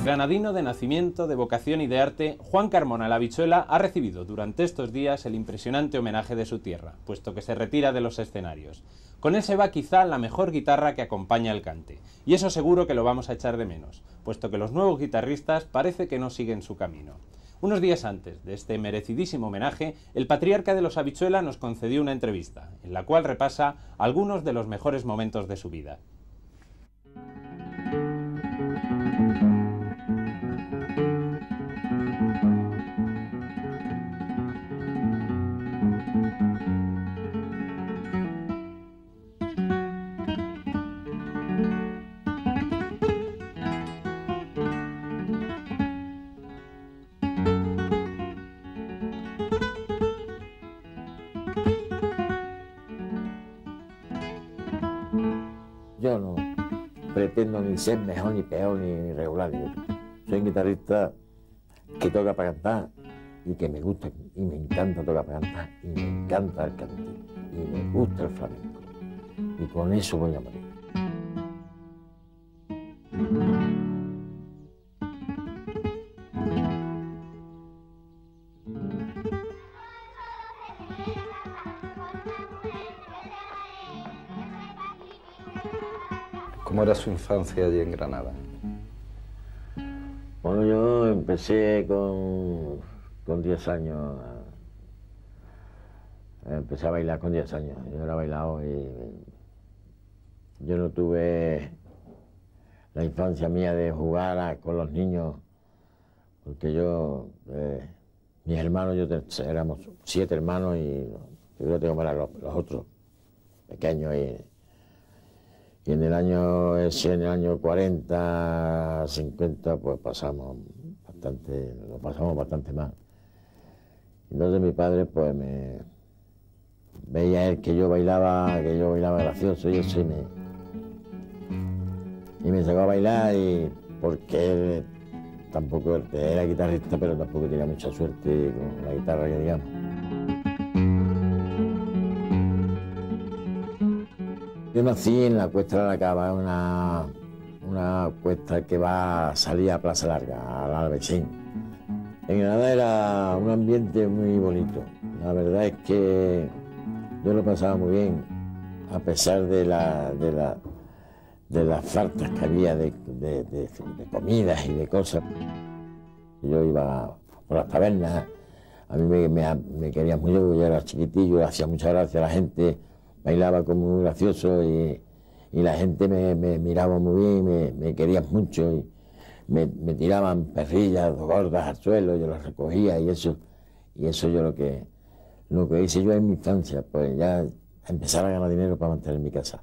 Granadino de nacimiento, de vocación y de arte, Juan Carmona la Habichuela ha recibido durante estos días el impresionante homenaje de su tierra, puesto que se retira de los escenarios. Con él se va quizá la mejor guitarra que acompaña el cante, y eso seguro que lo vamos a echar de menos, puesto que los nuevos guitarristas parece que no siguen su camino. Unos días antes de este merecidísimo homenaje, el patriarca de los Habichuela nos concedió una entrevista, en la cual repasa algunos de los mejores momentos de su vida. Yo no pretendo ni ser mejor, ni peor, ni regular. Yo soy un guitarrista que toca para cantar y que me gusta y me encanta tocar para cantar y me encanta el cante y me gusta el flamenco. Y con eso voy a morir. ¿Cómo era su infancia allí en Granada? Bueno, yo empecé con 10 años. Empecé a bailar con 10 años. Yo era bailado y yo no tuve la infancia mía de jugar con los niños, porque mis hermanos, éramos 7 hermanos y yo tengo para los otros pequeños. Y en el año 40, 50, pues lo pasamos bastante mal. Entonces mi padre, pues veía él que yo bailaba gracioso y eso, y me sacó a bailar, porque él tampoco era guitarrista, pero tampoco tenía mucha suerte con la guitarra, que digamos. Yo nací en la Cuesta de la Cava, una cuesta que salía a Plaza Larga, al Alvechín. En Granada era un ambiente muy bonito. La verdad es que yo lo pasaba muy bien, a pesar de las faltas que había de comidas y de cosas. Yo iba por las tabernas, a mí me querían mucho, yo era chiquitillo, hacía mucha gracia a la gente. Bailaba como muy gracioso y la gente me miraba muy bien, me querían mucho y me tiraban perrillas gordas al suelo, yo las recogía y eso yo lo que hice yo en mi infancia, pues ya empezar a ganar dinero para mantener mi casa.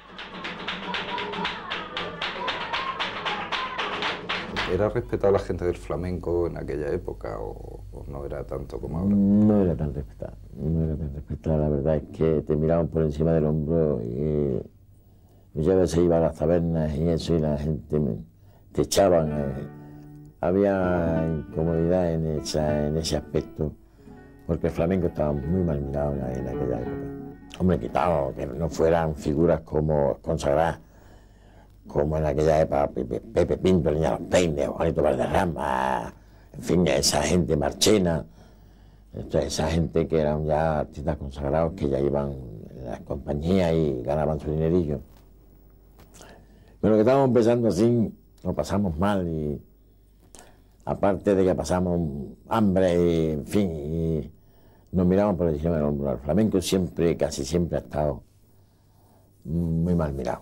¿Era respetado la gente del flamenco en aquella época o no era tanto como ahora? No era tan respetado, la verdad es que te miraban por encima del hombro y muchas veces iba a las tabernas y eso y la gente te echaban. Había incomodidad en ese aspecto, porque el flamenco estaba muy mal mirado en aquella época. Hombre, quitado, que no fueran figuras como consagradas, como en aquella época Pepe Pinto, Niña Los Peines, Juanito Valderrama, en fin, esa gente, Marchena, esa gente que eran ya artistas consagrados, que ya iban en las compañías y ganaban su dinerillo. Pero que estábamos empezando así, lo pasamos mal y aparte de que pasamos hambre y, en fin, y nos miramos por encima del hombro. El flamenco casi siempre ha estado muy mal mirado.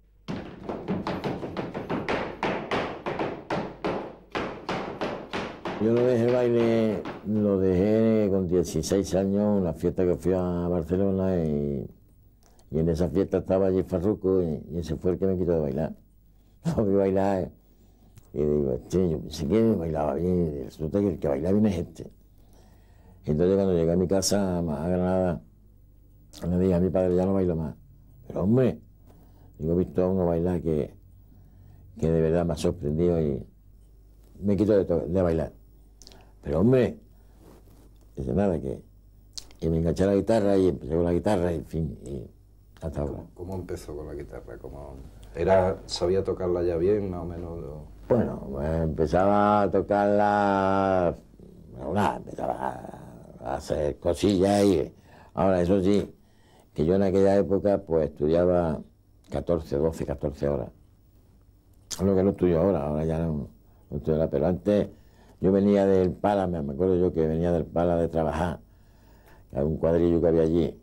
Yo lo dejé el baile, lo dejé con 16 años, una fiesta que fui a Barcelona y en esa fiesta estaba allí Farruko y ese fue el que me quitó de bailar. No vi bailar y digo, yo pensé que bailaba bien y resulta que el que baila bien es este. Entonces cuando llegué a mi casa, a Granada, le dije a mi padre, ya no bailo más. Pero hombre, digo, he visto a uno bailar que de verdad me ha sorprendido y me quitó de bailar. Pero hombre, dice nada, que me enganché a la guitarra y empecé con la guitarra y en fin, y hasta ahora. ¿Cómo empezó con la guitarra? ¿Sabía tocarla ya bien, más o menos? Bueno, pues empezaba a tocarla, empezaba a hacer cosillas y ahora eso sí, que yo en aquella época pues estudiaba 12, 14 horas. Lo que no estudio ahora ya no estudio ahora, pero antes yo venía del Pala, me acuerdo yo que venía del Pala de trabajar, que era un cuadrillo que había allí,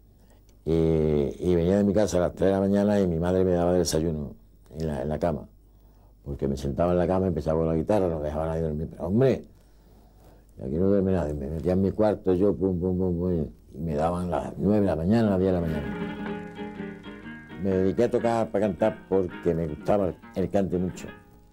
y venía de mi casa a las 3 de la mañana y mi madre me daba el desayuno en la cama, porque me sentaba en la cama, empezaba con la guitarra, no dejaba nadie dormir, pero hombre, aquí no duerme nadie, me metía en mi cuarto, yo pum, pum, pum, pum, y me daban las 9 de la mañana, las 10 de la mañana. Me dediqué a tocar para cantar porque me gustaba el cante mucho.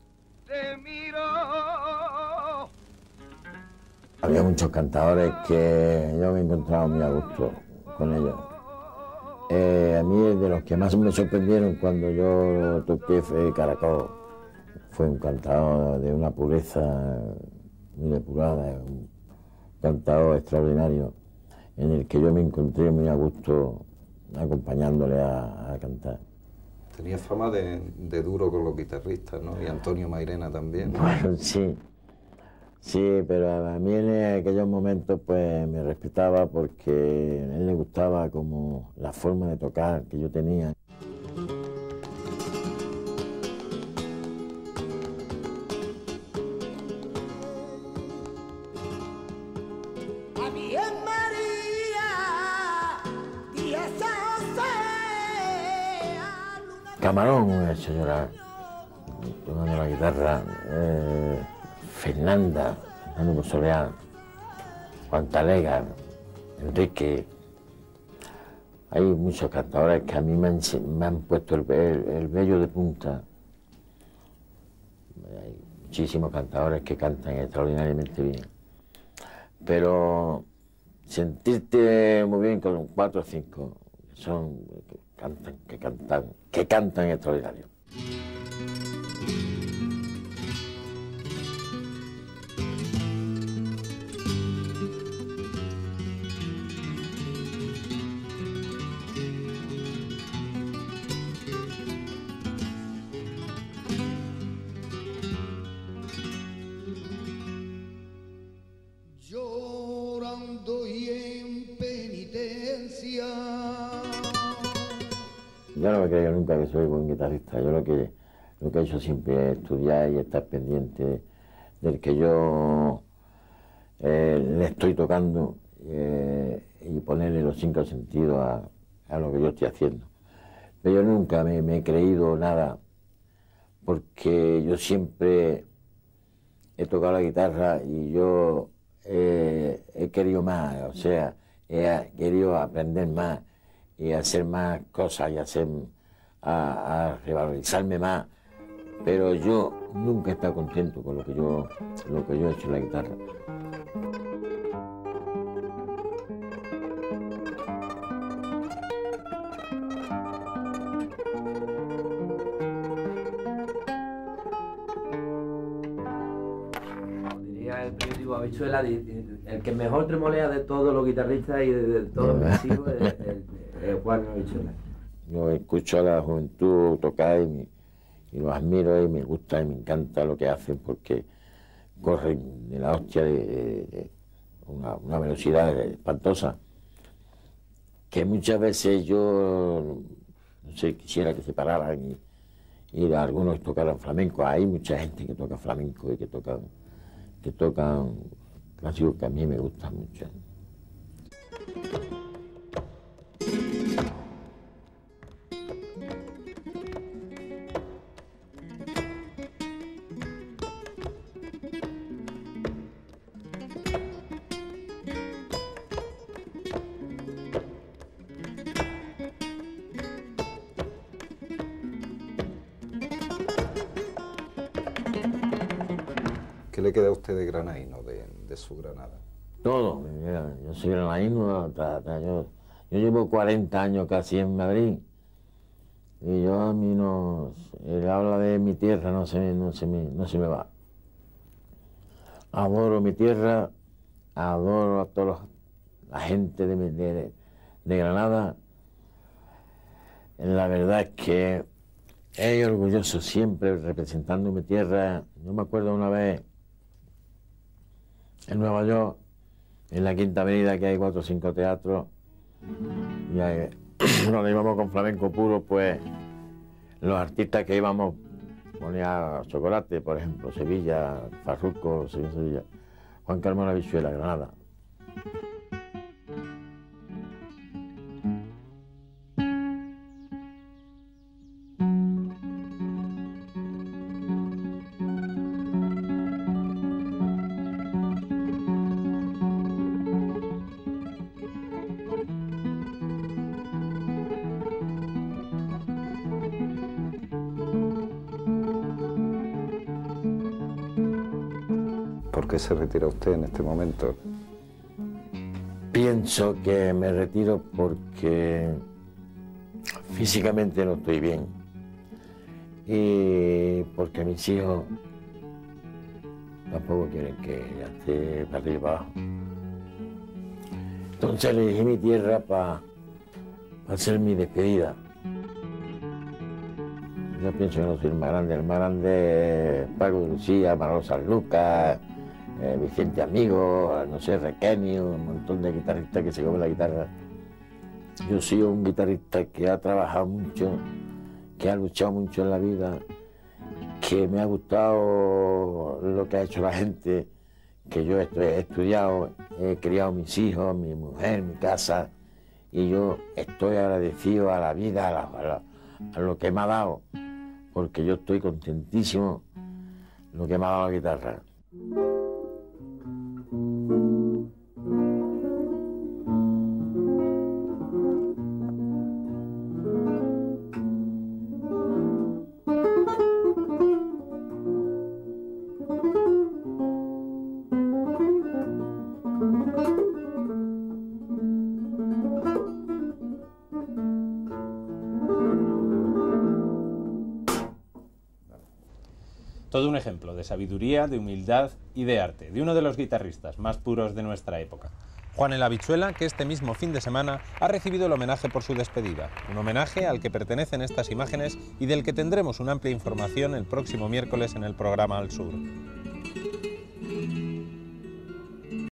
Había muchos cantadores que yo me encontraba muy a gusto con ellos. A mí de los que más me sorprendieron cuando yo toqué fue Caracol. Fue un cantador de una pureza muy depurada, un cantador extraordinario en el que yo me encontré muy a gusto acompañándole a cantar. Tenía fama de duro con los guitarristas, ¿no? Y Antonio Mairena también. Bueno, sí, pero a mí en aquellos momentos pues me respetaba porque a él le gustaba como la forma de tocar que yo tenía. Camarón me ha hecho llorar, tocando la guitarra, Fernando Soleán, Juan Talega, Enrique. Hay muchos cantadores que a mí me han puesto el vello de punta. Hay muchísimos cantadores que cantan extraordinariamente bien. Pero sentirte muy bien con 4 o 5, que cantan extraordinario. Llorando y en penitencia. Yo no me creo nunca que soy buen guitarrista. Yo lo que he hecho siempre es estudiar y estar pendiente del que yo le estoy tocando y ponerle los 5 sentidos a lo que yo estoy haciendo. Pero yo nunca me he creído nada porque yo siempre he tocado la guitarra y yo he querido más, o sea, he querido aprender más y hacer más cosas y a revalorizarme más, pero yo nunca he estado contento con lo que yo he hecho en la guitarra. Diría el primitivo Habichuela, el que mejor tremolea de todos los guitarristas y de todos los músicos es Juan Habichuela. Yo escucho a la juventud tocar y los admiro y me gusta y me encanta lo que hacen porque corren de la hostia de una velocidad espantosa que muchas veces yo no sé, quisiera que se pararan y algunos tocaran flamenco. Hay mucha gente que toca flamenco y que tocan clásicos que a mí me gustan mucho. ¿Qué le queda a usted de granaíno, de su Granada? Todo, mira, yo soy granadino, yo llevo 40 años casi en Madrid y yo a mí no, el habla de mi tierra no se me va. Adoro mi tierra, adoro a toda la gente de Granada. La verdad es que es orgulloso siempre representando mi tierra. Yo me acuerdo una vez en Nueva York, en la Quinta Avenida, que hay 4 o 5 teatros, y ahí, cuando íbamos con flamenco puro, pues los artistas que íbamos ponía Chocolate, por ejemplo, Sevilla, Farruco, Sevilla, Juan Carmona Vichuela, Granada. ¿Por qué se retira usted en este momento? Pienso que me retiro porque físicamente no estoy bien y porque mis hijos tampoco quieren que ya esté para arriba y para abajo. Entonces elegí mi tierra para hacer mi despedida. Yo pienso que no soy el más grande es Paco de Lucía, Manolo Sanlúcar, Vicente Amigo, no sé, Requenio, un montón de guitarristas que se comen la guitarra. Yo soy un guitarrista que ha trabajado mucho, que ha luchado mucho en la vida, que me ha gustado lo que ha hecho la gente, que yo he estudiado, he criado mis hijos, mi mujer, mi casa, y yo estoy agradecido a la vida, a lo que me ha dado, porque yo estoy contentísimo lo que me ha dado la guitarra. Todo un ejemplo de sabiduría, de humildad y de arte, de uno de los guitarristas más puros de nuestra época. Juan el Habichuela, que este mismo fin de semana ha recibido el homenaje por su despedida. Un homenaje al que pertenecen estas imágenes y del que tendremos una amplia información el próximo miércoles en el programa Al Sur.